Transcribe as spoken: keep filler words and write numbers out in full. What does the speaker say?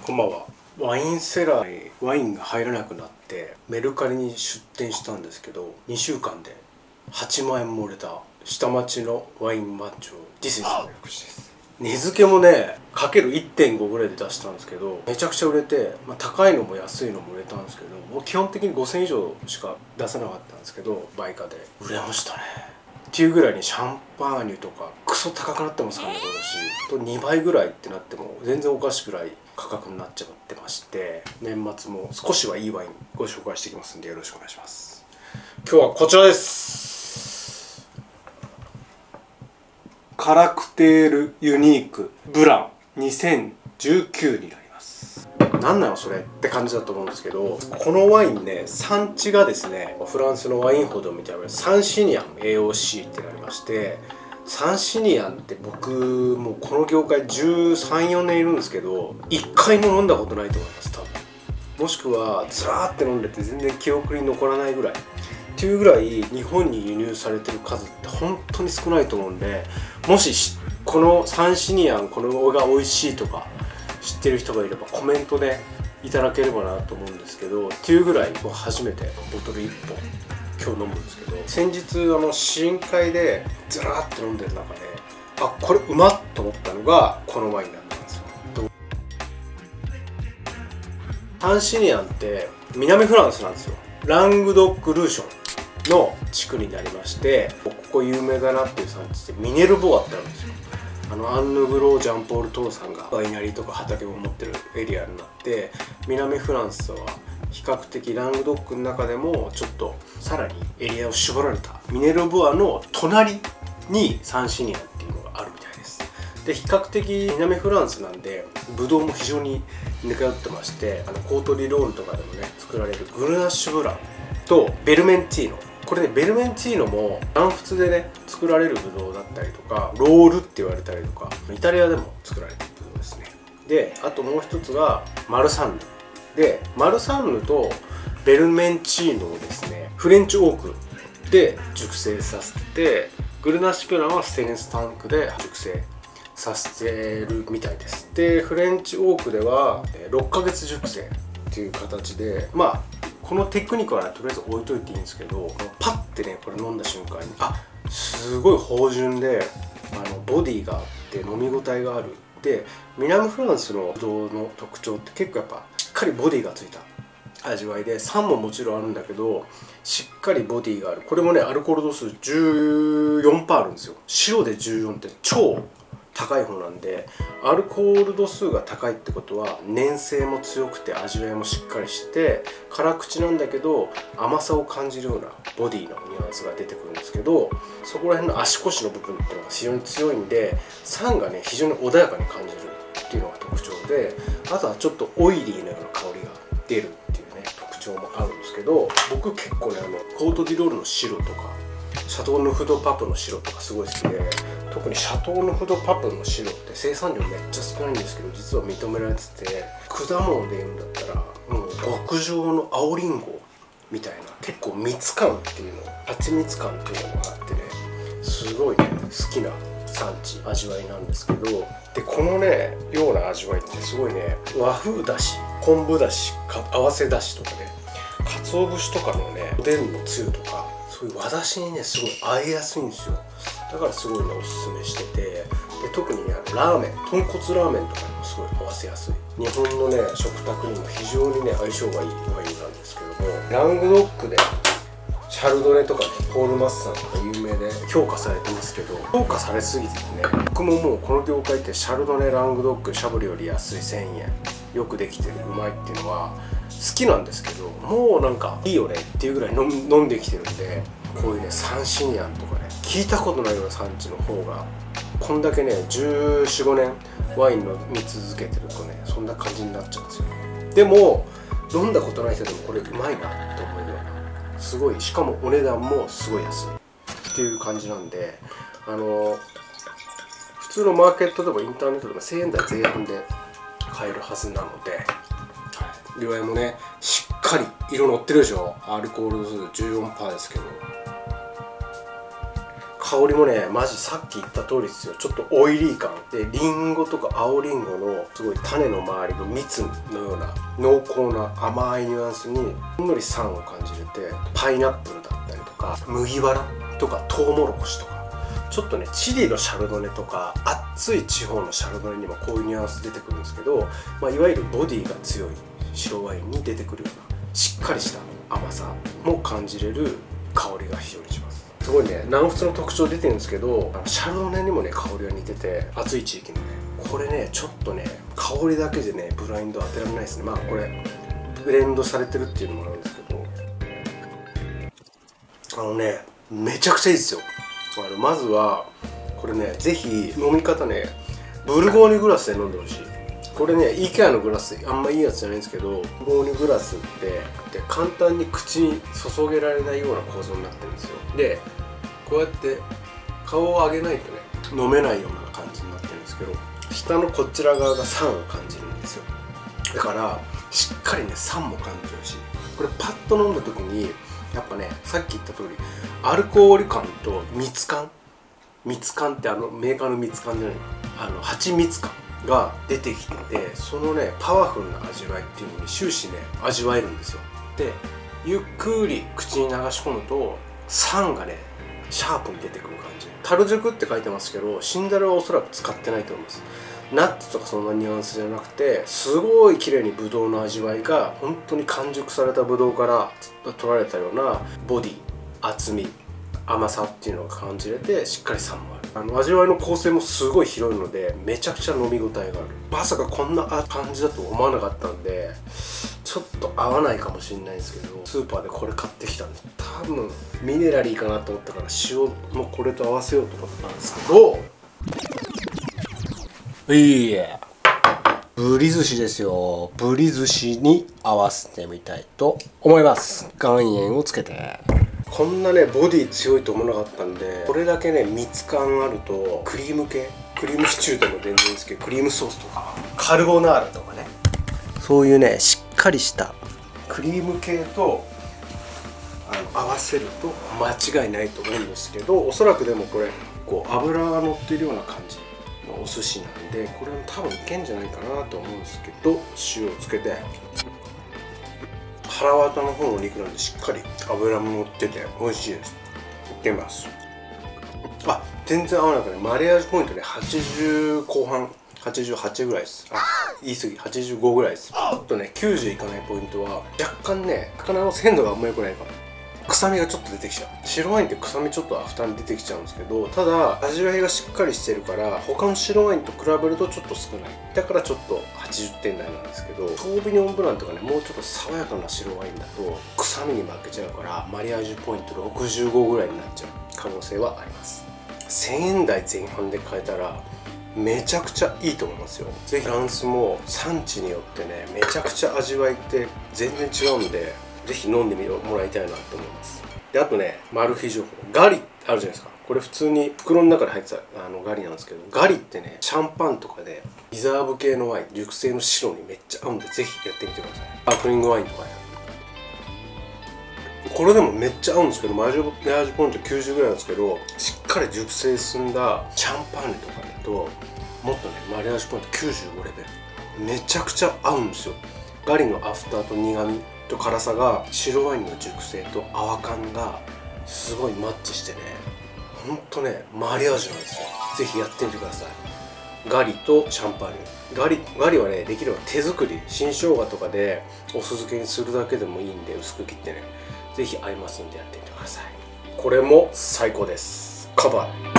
こんばんは。ワインセラーにワインが入らなくなってメルカリに出店したんですけど、にしゅうかんではちまんえんも売れた下町のワイン番長ディスイズの薬師です。値付けもねかける いってんご ぐらいで出したんですけど、めちゃくちゃ売れて、まあ、高いのも安いのも売れたんですけど、もう基本的にごせん以上しか出さなかったんですけど、売価で売れましたねっていうぐらいに、シャンパーニュとかクソ高くなってますからね今年とにばいぐらいってなっても全然おかしくない価格になっちゃってまして、年末も少しはいいワインご紹介していきますんでよろしくお願いします。今日はこちらです。カラクテールユニークブランにせんじゅうきゅうになります。何なのそれって感じだと思うんですけど、このワインね、産地がですねフランスのワインほどみたいなサンシニアン エーオーシー ってなりまして、サンシニアンって僕もうこの業界じゅうさん、よねんいるんですけど、いっかいも飲んだことないと思います多分。もしくはずらーって飲んでて全然記憶に残らないぐらいっていうぐらい、日本に輸入されてる数って本当に少ないと思うんで、もしこのサンシニアンこのが美味しいとか知ってる人がいればコメントでいただければなと思うんですけど、っていうぐらい初めてボトルいっぽん今日飲むんですけど、先日あの試飲会でずらーって飲んでる中で、あこれうまっと思ったのがこのワインだったんですよ。サンシニアンって南フランスなんですよ。ラングドック・ルーションの地区になりまして、ここ有名だなっていう産地でミネルボアってあるんですよ。あのアンヌ・グロー・ジャンポール・トーさんがワイナリーとか畑を持ってるエリアになって、南フランスは比較的ラングドックの中でもちょっとさらにエリアを絞られたミネルボアの隣にサンシニアンっていうのがあるみたいです。で比較的南フランスなんでブドウも非常に似通ってまして、あのコートリロールとかでもね作られるグルナッシュブランとベルメンティーノ、これねベルメンティーノも南仏でね作られるブドウだったりとか、ロールって言われたりとかイタリアでも作られてるブドウですね。であともう一つがマルサンヌで、マルサンヌとベルメンチーノをですねフレンチオークで熟成させて、グルナッシュブランはステンレスタンクで熟成させてるみたいです。でフレンチオークではろっかげつ熟成っていう形で、まあこのテクニックは、ね、とりあえず置いといていいんですけど、パッてねこれ飲んだ瞬間にあすごい芳醇で、あのボディがあって飲み応えがある。で南フランスのブドウの特徴って結構やっぱしっかりボディがついた味わいで、酸ももちろんあるんだけどしっかりボディがある。これもねアルコール度数 じゅうよんパーセント あるんですよ。白でじゅうよんって超高い方なんで、アルコール度数が高いってことは粘性も強くて味わいもしっかりして辛口なんだけど甘さを感じるようなボディのニュアンスが出てくるんですけど、そこら辺の足腰の部分っていうのが非常に強いんで、酸がね非常に穏やかに感じるっていうのが特徴で、あとはちょっとオイリーのような香りが出るっていうね特徴もあるんですけど、僕結構ねあのコートディロールの白とかシャトー・ヌフ・ド・パプの白とかすごい好きで、特にシャトー・ヌフ・ド・パプの白って生産量めっちゃ少ないんですけど実は認められてて、果物で言うんだったらもう極上の青りんごみたいな結構蜜感っていうの蜂蜜感っていうのがあってね、すごいね好きな産地味わいなんですけど、でこのねような味わいってすごいね和風だし昆布だしか合わせだしとかね、鰹節とかのねおでんのつゆとかそういう和だしにねすごい合いやすいんですよ。だからすごいねおすすめしてて、で特にねあのラーメン豚骨ラーメンとかにもすごい合わせやすい、日本のね食卓にも非常にね相性がいいワインなんですけども、ラングドックでシャルドネとかねポール・マッサンとか有名で評価されてますけど、評価されすぎててね、僕ももうこの業界ってシャルドネラングドックシャブリより安いせんえんよくできてるうまいっていうのは好きなんですけど、もうなんかいいよねっていうぐらい飲んできてるんで、こういうねサンシニアンとかね聞いたことないような産地の方がこんだけねじゅうよん、ごねんワイン飲み続けてるとねそんな感じになっちゃうんですよ。でも飲んだことない人でもこれうまいなって思えるような、すごいしかもお値段もすごい安いっていう感じなんで、あの普通のマーケットでもインターネットでもせんえん台前半で買えるはずなので、色合いもねしっかり色乗ってるでしょ。アルコール度数 じゅうよんパーセント ですけど香りもねマジさっき言った通りですよ。ちょっとオイリー感で、リンゴとか青リンゴのすごい種の周りの蜜のような濃厚な甘いニュアンスにほんのり酸を感じれて、パイナップルだったりとか麦わらとかトウモロコシとか、ちょっとねチリのシャルドネとか暑い地方のシャルドネにもこういうニュアンス出てくるんですけど、まあ、いわゆるボディが強い白ワインに出てくるようなしっかりした甘さも感じれる香りが非常にします。すごいね南仏の特徴出てるんですけど、シャルドネにもね香りが似てて、暑い地域のねこれねちょっとね香りだけでねブラインド当てられないですね。まあこれブレンドされてるっていうのもあるんですけど、あのねめちゃくちゃいいですよ。あのまずはこれねぜひ飲み方ねブルゴーニュグラスで飲んでほしい。これね イーケア のグラスあんまいいやつじゃないんですけど、ブルゴーニュグラスってで簡単に口に注げられないような構造になってるんですよ。でこうやって顔を上げないとね飲めないような感じになってるんですけど、下のこちら側が酸を感じるんですよ。だからしっかりね酸も感じるし、これパッと飲んだ時にやっぱねさっき言った通りアルコール感と蜜感、蜜感ってあのメーカーの蜜感じゃない、あの蜂蜜感が出てきてて、そのねパワフルな味わいっていうのに終始ね味わえるんですよ。でゆっくり口に流し込むと酸がねシャープに出てくる感じ。樽熟って書いてますけどシンダルはおそらく使ってないと思います。ナッツとかそんなニュアンスじゃなくて、すごい綺麗にブドウの味わいが本当に完熟されたブドウから取られたようなボディ、厚み、甘さっていうのが感じれて、しっかり酸もある。あの味わいの構成もすごい広いのでめちゃくちゃ飲み応えがある。まさかこんな感じだと思わなかったんでちょっと合わないかもしれないですけど、スーパーでこれ買ってきたんで多分ミネラリーかなと思ったから塩もこれと合わせようと思ったんですけど、いやブリ寿司ですよ。ブリ寿司に合わせてみたいと思います。岩塩をつけて。こんなねボディ強いと思わなかったんで、これだけね蜜感あるとクリーム系、クリームシチューでも全然いいんですけど、クリームソースとかカルボナーラとかね、そういうねしっかりしたクリーム系とあの合わせると間違いないと思うんですけど、おそらくでもこれこう油が乗ってるような感じのお寿司なんで、これも多分いけんじゃないかなと思うんですけど、塩をつけて。腹渡の方のお肉なんでしっかり脂も乗ってて美味しいです。いってみます。あ、全然合わなくて、マリアージュポイントではちじゅうこう半、はちじゅうはちぐらいです。あ、言い過ぎ、はちじゅうごぐらいです。ちょっとねきゅうじゅういかないポイントは若干ね魚の鮮度があんま良くないかも。臭みがちょっと出てきちゃう。白ワインって臭みちょっとアフターに出てきちゃうんですけど、ただ味わいがしっかりしてるから他の白ワインと比べるとちょっと少ない。だからちょっとはちじゅってん台なんですけど、トービニョンブランとかねもうちょっと爽やかな白ワインだと臭みに負けちゃうからマリアージュポイントろくじゅうごぐらいになっちゃう可能性はあります。せんえん台前半で買えたらめちゃくちゃいいと思いますよ。ぜひフランスも産地によってねめちゃくちゃ味わいって全然違うんで、ぜひ飲んでみもらいたいなと思います。であとねマル秘情報、ガリあるじゃないですか。これ普通に袋の中に入ってたあのガリなんですけど、ガリってねシャンパンとかでリザーブ系のワイン、熟成の白にめっちゃ合うんで、ぜひやってみてください。スパークリングワインとかね、これでもめっちゃ合うんですけど、マリアージュポイントきゅうじゅうぐらいなんですけど、しっかり熟成進んだシャンパーニュとかだともっとねマリアージュポイントきゅうじゅうごレベル、めちゃくちゃ合うんですよ。ガリのアフターと苦みと辛さが白ワインの熟成と泡感がすごいマッチしてね、ほんとねマリアージュなんですよ。ぜひやってみてください。ガリとシャンパーニュ、ガリガリはねできれば手作り、新生姜とかでお酢漬けにするだけでもいいんで薄く切ってね、ぜひ合いますんでやってみてください。これも最高です。カバー